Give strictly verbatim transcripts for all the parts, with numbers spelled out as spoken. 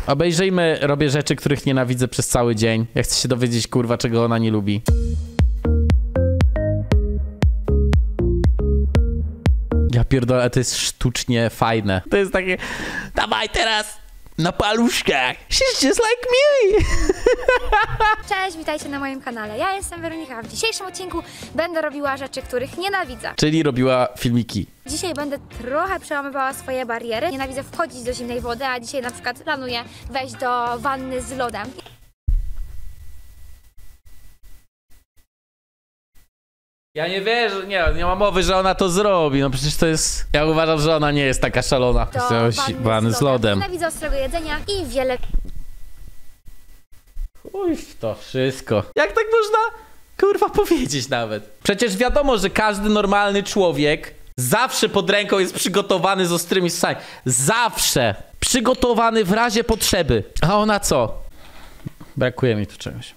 Obejrzyjmy, robię rzeczy, których nienawidzę przez cały dzień. Ja chcę się dowiedzieć, kurwa, czego ona nie lubi. Ja pierdolę, to jest sztucznie fajne. To jest takie, dawaj teraz na paluszkach. She's just like me. Cześć, witajcie na moim kanale. Ja jestem Weronika. W dzisiejszym odcinku będę robiła rzeczy, których nienawidzę. Czyli robiła filmiki. Dzisiaj będę trochę przełamywała swoje bariery. Nienawidzę wchodzić do zimnej wody, a dzisiaj na przykład planuję wejść do wanny z lodem. Ja nie wierzę, nie, nie ma mowy, że ona to zrobi. No przecież to jest... Ja uważam, że ona nie jest taka szalona. Do wanny, wanny z lodem. Nienawidzę ostrego jedzenia i wiele... Uj, to wszystko. Jak tak można, kurwa, powiedzieć nawet? Przecież wiadomo, że każdy normalny człowiek zawsze pod ręką jest przygotowany z ostrymi sosami. Zawsze. Przygotowany w razie potrzeby. A ona co? Brakuje mi tu czegoś.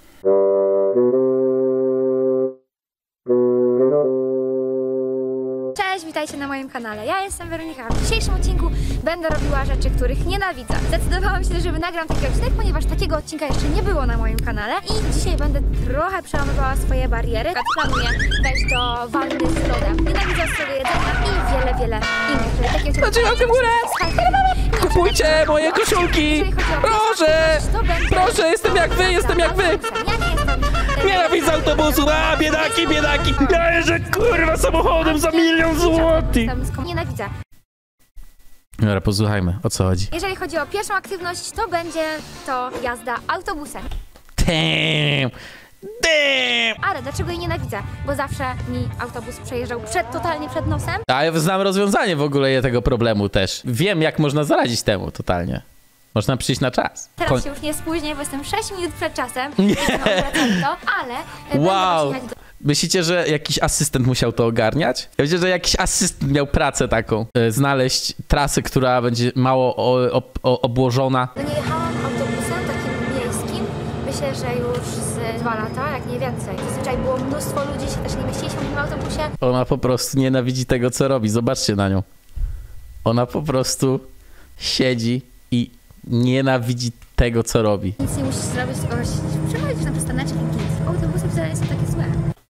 Cześć, witajcie na moim kanale. Ja jestem Weronika. W dzisiejszym odcinku będę robiła rzeczy, których nienawidzę. Zdecydowałam się, żeby nagram taki odcinek, ponieważ takiego odcinka jeszcze nie było na moim kanale i dzisiaj będę trochę przełamywała swoje bariery. Planuję wejść do wanny z lodem. Nienawidzę ostrego jedzenia i wiele, wiele innych. Takie Zaczynam w górę! Kupujcie moje koszulki! Proszę! Proszę, jestem jak wy, jestem jak wy! Ja nie jestem... Nienawidzę autobusu! A, biedaki, biedaki! Ja jeżdżę, kurwa, samochodem za milion złotych! Nienawidzę. Dobra, posłuchajmy, o co chodzi. Jeżeli chodzi o pierwszą aktywność, to będzie to jazda autobusem. Damn! Damn! Ale dlaczego jej nienawidzę? Bo zawsze mi autobus przejeżdżał przed, totalnie przed nosem. A ja znam rozwiązanie w ogóle tego problemu też. Wiem, jak można zaradzić temu totalnie. Można przyjść na czas. Teraz Koń... się już nie spóźnię, bo jestem sześć minut przed czasem. Nie. To, ale wow. będę do... Myślicie, że jakiś asystent musiał to ogarniać? Ja myślę, że jakiś asystent miał pracę taką. E, znaleźć trasę, która będzie mało o, o, o, obłożona. No nie jechałam autobusem takim miejskim. Myślę, że już z dwa lata, jak nie więcej. Zazwyczaj było mnóstwo ludzi, się też nie mieściliśmy w tym autobusie. Ona po prostu nienawidzi tego, co robi. Zobaczcie na nią. Ona po prostu siedzi i nienawidzi tego, co robi. Nic nie musisz zrobić, tylko przechodzisz na przystaneczki i nic. Autobusy wcale nie są takie złe.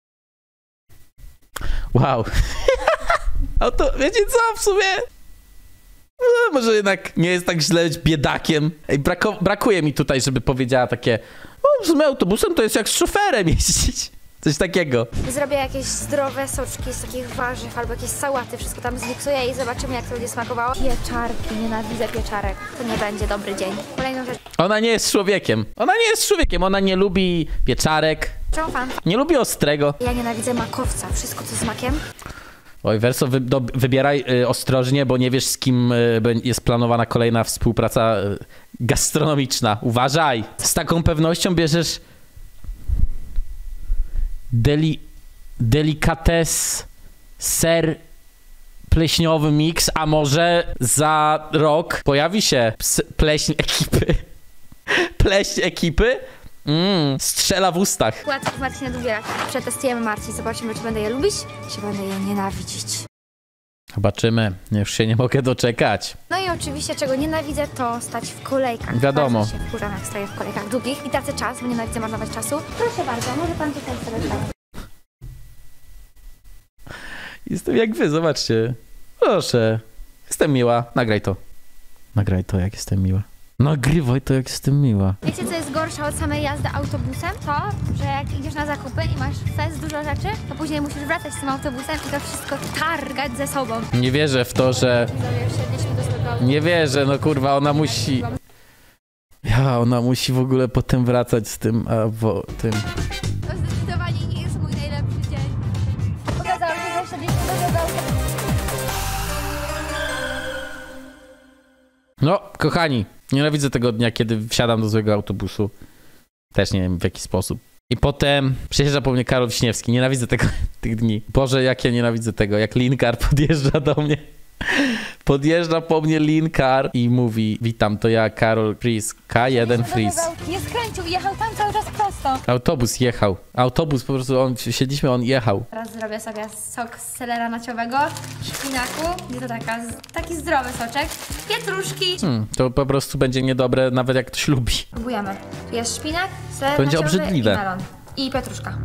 Wow. A to, wiecie co, w sumie? No, może jednak nie jest tak źle być biedakiem. Ej, brako, brakuje mi tutaj, żeby powiedziała takie, o, w sumie autobusem to jest jak z szoferem jeździć. Coś takiego. Zrobię jakieś zdrowe soczki z takich warzyw albo jakieś sałaty, wszystko tam zmiksuję i zobaczymy, jak to będzie smakowało. Pieczarki, nienawidzę pieczarek. To nie będzie dobry dzień. Kolejną rzecz. Ona nie jest człowiekiem. Ona nie jest człowiekiem. Ona nie lubi pieczarek. Czemu fan? Nie lubi ostrego. Ja nienawidzę makowca. Wszystko co z makiem. Oj, Werso, wy, do, wybieraj y, ostrożnie, bo nie wiesz, z kim y, jest planowana kolejna współpraca y, gastronomiczna. Uważaj. Z taką pewnością bierzesz Deli, delikates ser pleśniowy mix, a może za rok pojawi się ps, pleśń ekipy. Pleśń ekipy? Mmm, strzela w ustach. Płatki Marci na dubierach. Przetestujemy Marci, zobaczymy, czy będę je lubić, czy będę je nienawidzić. Zobaczymy. Już się nie mogę doczekać. No i oczywiście, czego nienawidzę, to stać w kolejkach. Wiadomo. Bardzo się wkurzam, jak stoję w kolejkach długich i tracę czas, bo nienawidzę marnować czasu. Proszę bardzo, może pan tutaj sobie stać. Jestem jak wy, zobaczcie. Proszę. Jestem miła. Nagraj to. Nagraj to, jak jestem miła. Nagrywaj to, jak jestem miła. Wiecie, co jest gorsze od samej jazdy autobusem? To, że jak idziesz na zakupy i masz fest dużo rzeczy, to później musisz wracać z tym autobusem i to wszystko targać ze sobą. Nie wierzę w to, że... Nie wierzę, no kurwa, ona musi... Ja, ona musi w ogóle potem wracać z tym, a bo tym... To zdecydowanie nie jest mój najlepszy dzień. Pokazało się, że jeszcze dziś pokazało. No, kochani, nienawidzę tego dnia, kiedy wsiadam do złego autobusu. Też nie wiem w jaki sposób. I potem przyjeżdża po mnie Karol Wiśniewski. Nienawidzę tego, tych dni. Boże, jak ja nienawidzę tego, jak Linkar podjeżdża do mnie Podjeżdża po mnie Linkar i mówi: witam, to ja, Karol Freeze, K jeden Freeze. Nie skręcił i jechał tam cały czas prosto. Autobus jechał. Autobus po prostu, on, siedliśmy, on jechał. Teraz zrobię sobie sok z selera naciołego, szpinaku, nie to taka, taki zdrowy soczek, pietruszki. Hmm, to po prostu będzie niedobre, nawet jak ktoś lubi. Próbujemy. Tu jest szpinak, ser Będzie nacioły obrzydliwe. i melon. I pietruszka.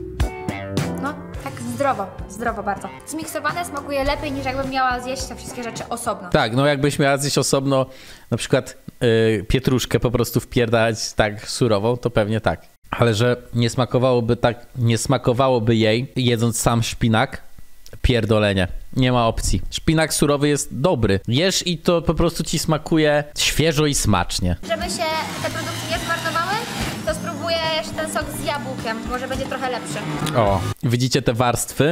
No, tak zdrowo, zdrowo bardzo. Zmiksowane smakuje lepiej niż jakbym miała zjeść te wszystkie rzeczy osobno. Tak, no jakbyś miała zjeść osobno, na przykład yy, pietruszkę po prostu wpierdać tak surową, to pewnie tak. Ale że nie smakowałoby tak, nie smakowałoby jej, jedząc sam szpinak, pierdolenie. Nie ma opcji. Szpinak surowy jest dobry. Jesz i to po prostu ci smakuje świeżo i smacznie. Żeby się te produkty nie zmarnowały, to spróbuję jeszcze ten sok z jabłkiem. Może będzie trochę lepszy. O, widzicie te warstwy?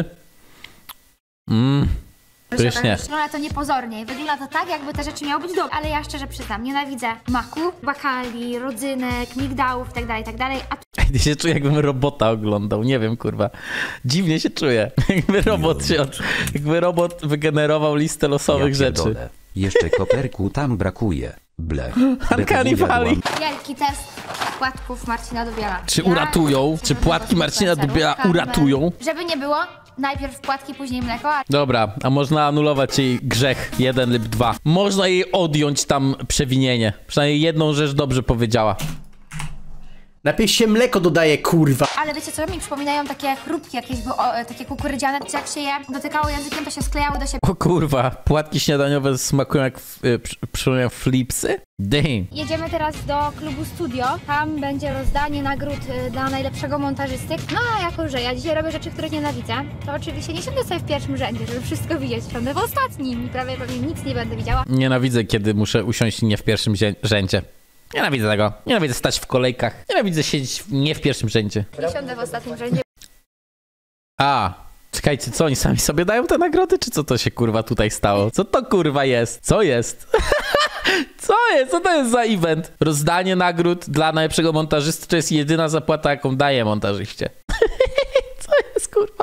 Mmm, pysznie. No ale to niepozornie. Wygląda to tak, jakby te rzeczy miały być dobre. Ale ja szczerze przyznam, nienawidzę maku, bakali, rodzynek, migdałów itd., itd. A Ja się czuję, jakbym robota oglądał. Nie wiem, kurwa. Dziwnie się czuję. Jakby robot się od... Jakby robot wygenerował listę losowych Ja rzeczy. pierdolę. Jeszcze koperku tam brakuje. Blech. Uncanny Valley. wielki test płatków Marcina Dubiela. Czy Ja uratują? jestem Czy płatki Marcina influencerów, Dubiela karmel. uratują? Żeby nie było, najpierw płatki, później mleko, a Dobra, a można anulować jej grzech jeden lub dwa. Można jej odjąć tam przewinienie. Przynajmniej jedną rzecz dobrze powiedziała. Najpierw się mleko dodaje, kurwa. ale wiecie co, mi przypominają takie chrupki jakieś, bo, o, takie kukurydziane, jak się je dotykało językiem, to się sklejały do siebie. O kurwa, płatki śniadaniowe smakują jak y, przy- przypominają flipsy? Damn. Jedziemy teraz do klubu Studio, tam będzie rozdanie nagród y, dla najlepszego montażysty. No a jako, że ja dzisiaj robię rzeczy, których nienawidzę, to oczywiście nie siądę sobie w pierwszym rzędzie, żeby wszystko widzieć, siądę w ostatnim i prawie pewnie nic nie będę widziała. Nienawidzę, kiedy muszę usiąść nie w pierwszym zie- rzędzie. Nienawidzę tego. Nienawidzę stać w kolejkach. Nienawidzę siedzieć w- nie w pierwszym rzędzie. Nie siądę w ostatnim rzędzie. A, czekajcie, co oni sami sobie dają te nagrody, czy co to się kurwa tutaj stało? Co to kurwa jest? Co jest? Co jest? Co to jest za event? Rozdanie nagród dla najlepszego montażysty to jest jedyna zapłata, jaką daje montażyście. Co jest kurwa?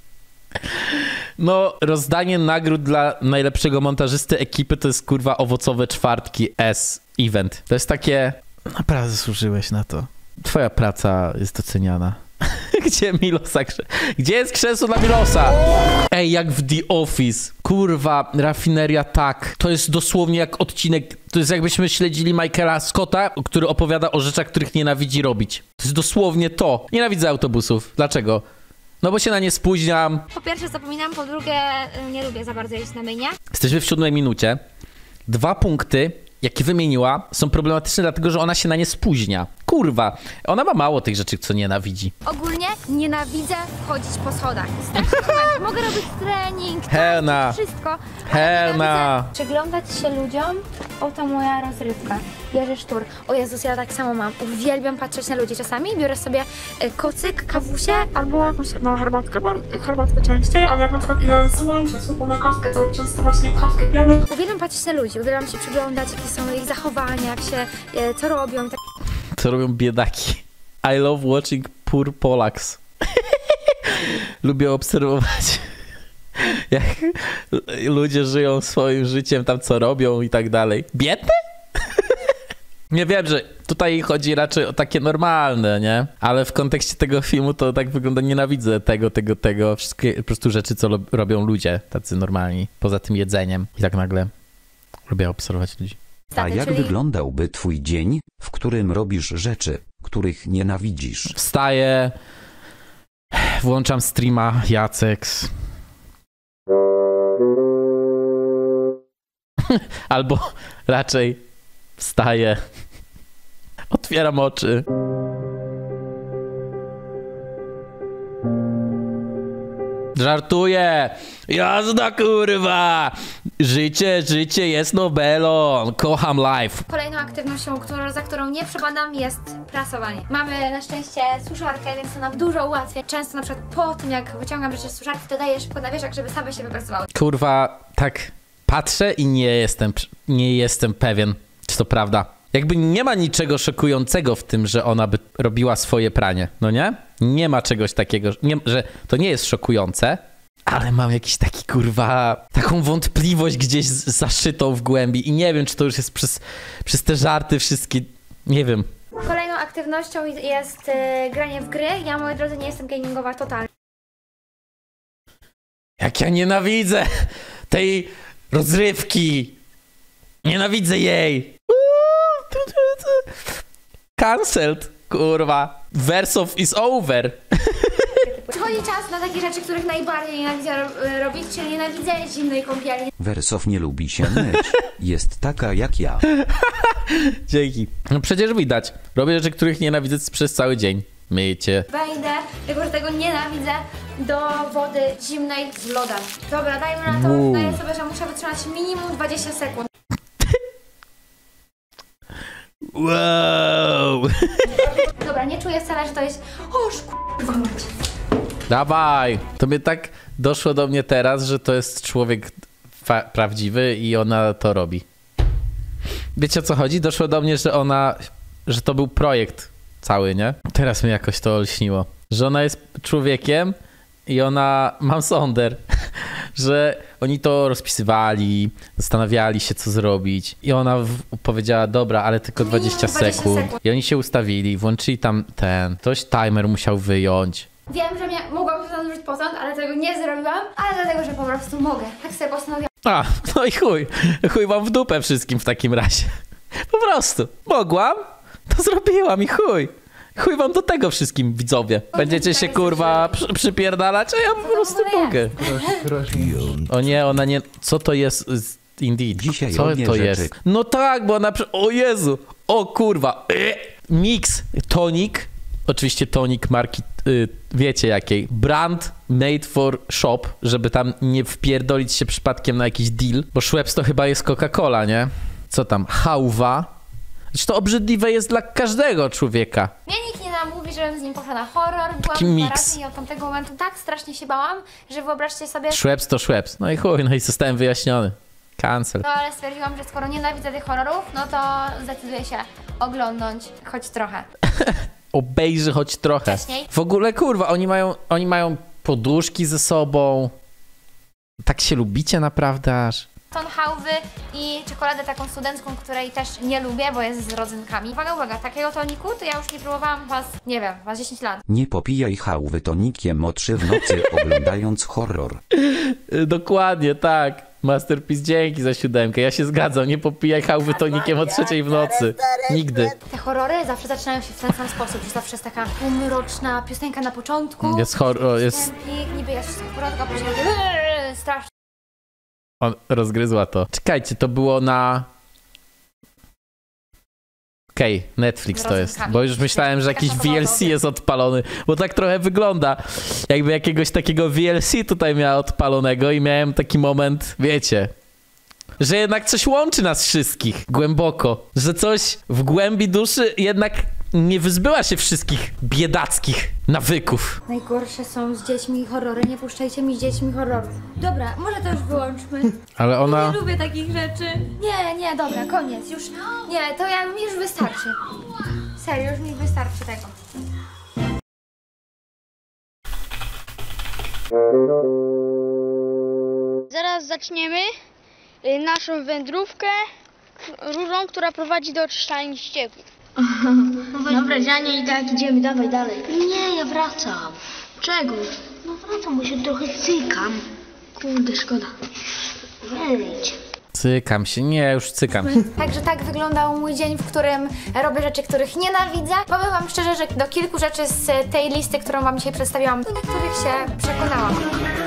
No, rozdanie nagród dla najlepszego montażysty ekipy to jest kurwa owocowe czwartki S event. To jest takie... Naprawdę zasłużyłeś na to. Twoja praca jest doceniana. Gdzie Milosa krze... Gdzie jest krzesło dla Milosa? Ej, jak w The Office. Kurwa, rafineria tak. To jest dosłownie jak odcinek... To jest jakbyśmy śledzili Michaela Scotta, który opowiada o rzeczach, których nienawidzi robić. To jest dosłownie to. Nienawidzę autobusów. Dlaczego? No bo się na nie spóźniam. Po pierwsze zapominam, po drugie y, nie lubię za bardzo jeść na mynie. Jesteśmy w siódmej minucie. Dwa punkty, jakie wymieniła, są problematyczne, dlatego że ona się na nie spóźnia. Kurwa, ona ma mało tych rzeczy, co nienawidzi. Ogólnie nienawidzę chodzić po schodach. Straszny moment. Mogę robić trening, Helna. tańczyć, wszystko. ale Helna. nienawidzę Przyglądać się ludziom, oto moja rozrywka. Jerzy Sztur. O Jezus, ja tak samo mam. Uwielbiam patrzeć na ludzi. Czasami biorę sobie e, kocyk, kawusie, Albo jakąś no, herbatkę, bar- herbatkę częściej, ale jak na przykład ile zsyłam się na kawkę, to często właśnie kawkę pijamy. uwielbiam patrzeć na ludzi, uwielbiam się przyglądać, jakie są ich zachowania, jak się, e, co robią. Tak. Co robią biedaki. I love watching poor Polaks. Lubię obserwować, jak ludzie żyją swoim życiem, tam co robią i tak dalej. Biedne? Nie wiem, że tutaj chodzi raczej o takie normalne, nie? Ale w kontekście tego filmu to tak wygląda, nienawidzę tego, tego, tego. Wszystkie po prostu rzeczy, co lo- robią ludzie, tacy normalni, poza tym jedzeniem. I tak nagle lubię obserwować ludzi. A jak czyli wyglądałby twój dzień, w którym robisz rzeczy, których nienawidzisz? Wstaję, włączam streama Jaceks. Albo raczej wstaję, otwieram oczy. Żartuję! Jazda kurwa! Życie, życie jest Nobelon! Kocham life! Kolejną aktywnością, którą, za którą nie przepadam, jest prasowanie. Mamy na szczęście suszarkę, więc to nam dużo ułatwia. Często na przykład po tym, jak wyciągam rzeczy z suszarki, to daję szybko na wieszak, żeby same się wyprasowały. Kurwa, tak patrzę i nie jestem, nie jestem pewien, czy to prawda. Jakby nie ma niczego szokującego w tym, że ona by robiła swoje pranie, no nie? Nie ma czegoś takiego, nie, że to nie jest szokujące, Ale mam jakiś taki, kurwa, taką wątpliwość gdzieś z- zaszytą w głębi i nie wiem, czy to już jest przez, przez te żarty wszystkie, nie wiem. Kolejną aktywnością jest e, granie w gry. Ja, moi drodzy, nie jestem gamingowa totalnie. Jak ja nienawidzę tej rozrywki. Nienawidzę jej. Cancelled, kurwa. Versof is over. Przychodzi czas na takie rzeczy, których najbardziej nienawidzę ro- robić, czyli nienawidzę zimnej kąpieli. Wersow nie lubi się myć. Jest taka jak ja. Dzięki. No przecież widać. Robię rzeczy, których nienawidzę przez cały dzień. Myjcie. Wejdę, tylko że tego nienawidzę, do wody zimnej z lodem. Dobra, dajmy na to, Wow. daję sobie, że muszę wytrzymać minimum dwadzieścia sekund. Wow. Dobra, nie czuję wcale, że to jest... Oż kurwa mać. Dawaj. To mnie tak doszło do mnie teraz, że to jest człowiek fa- prawdziwy i ona to robi. Wiecie o co chodzi? Doszło do mnie, że ona, że to był projekt cały, nie? Teraz mi jakoś to olśniło. Że ona jest człowiekiem i ona, mam sonder, że oni to rozpisywali, zastanawiali się co zrobić i ona w, powiedziała, dobra, ale tylko dwadzieścia dwadzieścia sekund. sekund. I oni się ustawili, włączyli tam ten, ktoś timer musiał wyjąć. Wiem, że mia- mogłam się zanurzyć potąd, ale tego nie zrobiłam, ale dlatego, że po prostu mogę. Tak sobie postanowiłam. A, no i chuj. Chuj wam w dupę wszystkim w takim razie. Po prostu. Mogłam, to zrobiłam i chuj. Chuj wam do tego wszystkim, widzowie. Będziecie się, kurwa, przy, przypierdalać, a ja po prostu mogę. O nie, ona nie... Co to jest z Indeed? Dzisiaj Co robię to rzeczy. jest? No tak, bo ona... przy- O Jezu! O kurwa! E, Mix, tonik. Oczywiście tonik marki, y, wiecie jakiej. Brand made for shop, żeby tam nie wpierdolić się przypadkiem na jakiś deal. Bo Schweppes to chyba jest Coca-Cola, nie? Co tam? Hałwa. Znaczy to obrzydliwe jest dla każdego człowieka. Mnie nikt nie namówi, żebym z nim poszła na horror. Byłam Taki dwa miks. razy i od tamtego momentu tak strasznie się bałam, że wyobraźcie sobie... Schweppes to Schweppes. No i chuj, no i zostałem wyjaśniony. Cancel. No ale stwierdziłam, że skoro nienawidzę tych horrorów, no to zdecyduję się oglądnąć choć trochę. Obejrzy choć trochę. Wcześniej. W ogóle, kurwa, oni mają, oni mają poduszki ze sobą. Tak się lubicie naprawdę aż. Ton hałwy i czekoladę taką studencką, której też nie lubię, bo jest z rodzynkami. Uwaga, uwaga, takiego toniku to ja już nie próbowałam was, nie wiem, was dziesięć lat. Nie popijaj chałwy tonikiem o trzy w nocy oglądając horror. Y, Dokładnie, tak. Masterpiece, dzięki za siódemkę. Ja się zgadzam, nie popijaj hałwy tonikiem o trzeciej w nocy. Nigdy. Te horrory zawsze zaczynają się w ten sam sposób, że zawsze jest taka półmroczna piosenka na początku. Jest horror, jest... Wstępik, niby jest wszystko w porządku, a później takie strasznie. On rozgryzła to. Czekajcie, to było na... Okej, okay, Netflix to jest. Bo już myślałem, że jakiś V L C jest odpalony. Bo tak trochę wygląda. Jakby jakiegoś takiego V L C tutaj miała odpalonego i miałem taki moment, wiecie... Że jednak coś łączy nas wszystkich głęboko. Że coś w głębi duszy jednak nie wyzbyła się wszystkich biedackich nawyków. Najgorsze są z dziećmi horrory, nie puszczajcie mi z dziećmi horrorów. Dobra, może to już wyłączmy. Ale ona... Nie lubię takich rzeczy. Nie, nie, dobra, koniec, już. Nie, to ja mi już wystarczy. Serio, już mi wystarczy tego. Zaraz zaczniemy y, naszą wędrówkę rurą, która prowadzi do oczyszczalni ścieków. Dobra, Dzianie, i tak idziemy, dawaj dalej. Nie, ja wracam. Czego? No wracam, bo się trochę cykam. Kurde, szkoda. Wejdź. Cykam się, nie, już cykam. Także tak wyglądał mój dzień, w którym robię rzeczy, których nienawidzę. Powiem wam szczerze, że do kilku rzeczy z tej listy, którą wam dzisiaj przedstawiłam, do niektórych się przekonałam.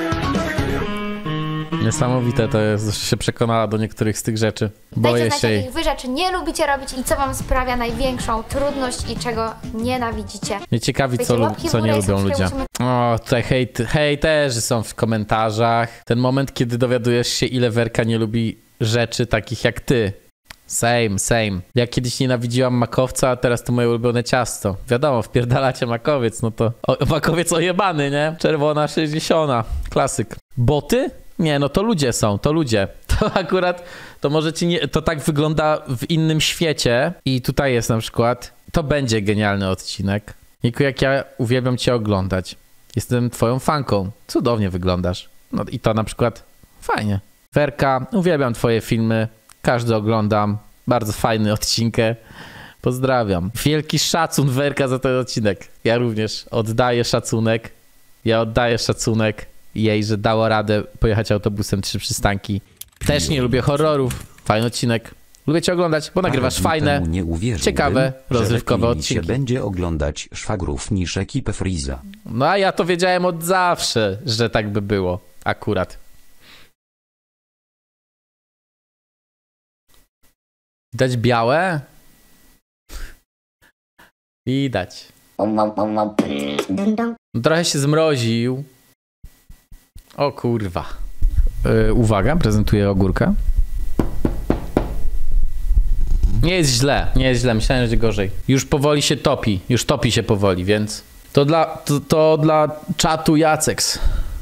Niesamowite to jest, że się przekonała do niektórych z tych rzeczy. Boję Dajcie znać, się jej. jakich wy rzeczy nie lubicie robić i co wam sprawia największą trudność i czego nienawidzicie. Mnie ciekawi, co, lu- Łapki w co nie górę i lubią ludzie. subskrybujcie. O, tutaj hejt, hejterzy są w komentarzach. Ten moment, kiedy dowiadujesz się, ile Werka nie lubi rzeczy takich jak ty. Same, same. Ja kiedyś nienawidziłam makowca, a teraz to moje ulubione ciasto. Wiadomo, wpierdalacie makowiec, no to o, makowiec ojebany, nie? Czerwona sześćdziesiąta. Klasyk. Boty? Nie, no to ludzie są, to ludzie. To akurat, to może ci nie, to tak wygląda w innym świecie i tutaj jest na przykład, to będzie genialny odcinek. Niku, jak ja uwielbiam cię oglądać. Jestem twoją fanką. Cudownie wyglądasz. No i to na przykład fajnie. Werka, uwielbiam twoje filmy, każdy oglądam, bardzo fajny odcinkę. Pozdrawiam. Wielki szacun Werka za ten odcinek. Ja również oddaję szacunek. Ja oddaję szacunek jej, że dała radę pojechać autobusem trzy przystanki. Też nie lubię horrorów. Fajny odcinek. Lubię cię oglądać, bo nagrywasz fajne, nie ciekawe, rozrywkowe że lepiej odcinki. się będzie oglądać szwagrów niż ekipę Freeza. No a ja to wiedziałem od zawsze, że tak by było. Akurat. Widać białe? Widać. Trochę się zmroził. O kurwa. Yy, uwaga, prezentuję ogórka. Nie jest źle, nie jest źle, myślałem, że będzie gorzej. Już powoli się topi, już topi się powoli, więc... To dla, to, to dla czatu Jaceks.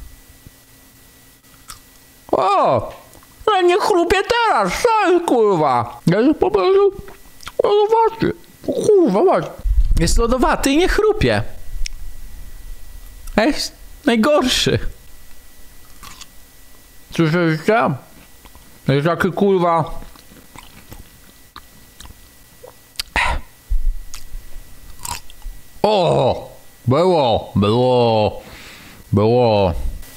O! Ja nie chrupię teraz, co jest kurwa? Ja jest po prostu lodowaty. O kurwa, właśnie. Jest lodowaty i nie chrupie. Jest najgorszy. Słyszeliście? Jest taki kurwa... O! Było, było, było.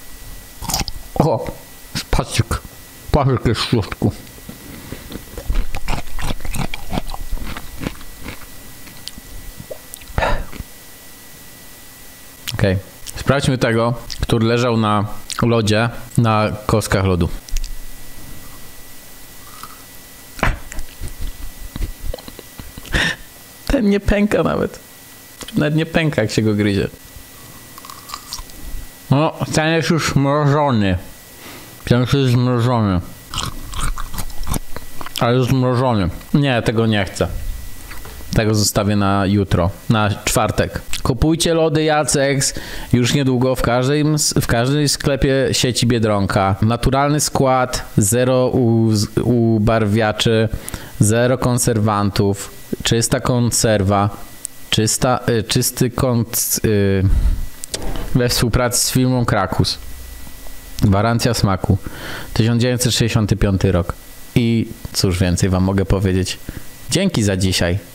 O! Patrzyk. Patrzyk jest w środku. Okej. Okay. Sprawdźmy tego, który leżał na lodzie, na kostkach lodu. Ten nie pęka nawet. Nawet nie pęka, jak się go gryzie. No, ten jest już mrożony. Ten już jest zmrożony. Ale już zmrożony. Nie, tego nie chcę. Tego zostawię na jutro, na czwartek. Kupujcie lody Jaceks już niedługo w każdym, w każdym sklepie sieci Biedronka. Naturalny skład, zero ubarwiaczy, zero konserwantów, czysta konserwa, czysta, y, czysty kąt y, we współpracy z firmą Krakus. Gwarancja smaku. tysiąc dziewięćset sześćdziesiąty piąty rok. I cóż więcej wam mogę powiedzieć. Dzięki za dzisiaj.